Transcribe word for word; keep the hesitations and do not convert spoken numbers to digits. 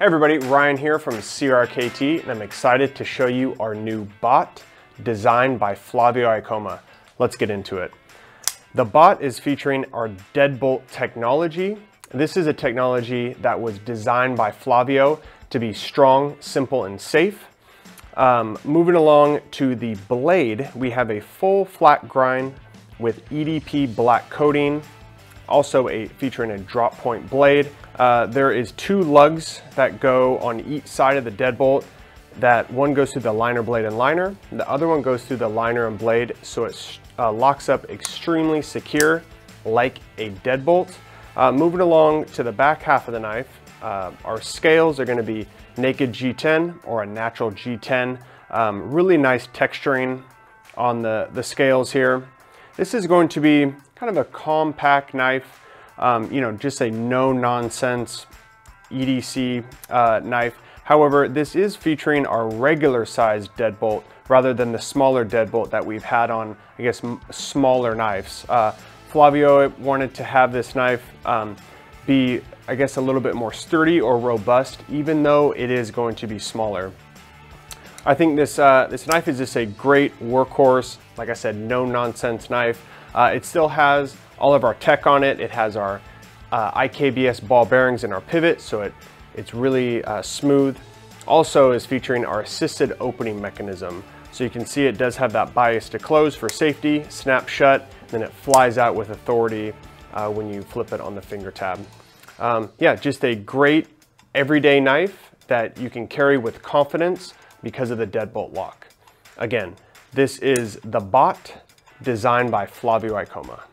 Hey everybody, Ryan here from C R K T, and I'm excited to show you our new bot designed by Flavio Ikoma. Let's get into it. The bot is featuring our Deadbolt technology. This is a technology that was designed by Flavio to be strong, simple, and safe. Um, moving along to the blade, we have a full flat grind with E D P black coating, also a featuring a drop point blade. Uh, there is two lugs that go on each side of the Deadbolt. That one goes through the liner blade and liner. The other one goes through the liner and blade, so it uh, locks up extremely secure like a Deadbolt. Uh, moving along to the back half of the knife, uh, our scales are going to be naked G ten or a natural G ten. Um, really nice texturing on the, the scales here. This is going to be kind of a compact knife. Um, you know, just a no-nonsense E D C uh, knife. However, this is featuring our regular sized Deadbolt rather than the smaller Deadbolt that we've had on, I guess, m smaller knives. Uh, Flavio wanted to have this knife um, be, I guess, a little bit more sturdy or robust, even though it is going to be smaller. I think this, uh, this knife is just a great workhorse. Like I said, no-nonsense knife. Uh, it still has all of our tech on it. It has our uh, I K B S ball bearings and our pivot, so it, it's really uh, smooth. Also is featuring our assisted opening mechanism. So you can see it does have that bias to close for safety, snap shut, then it flies out with authority uh, when you flip it on the finger tab. Um, yeah, just a great everyday knife that you can carry with confidence because of the Deadbolt lock. Again, this is the bot designed by Flavio Ikoma.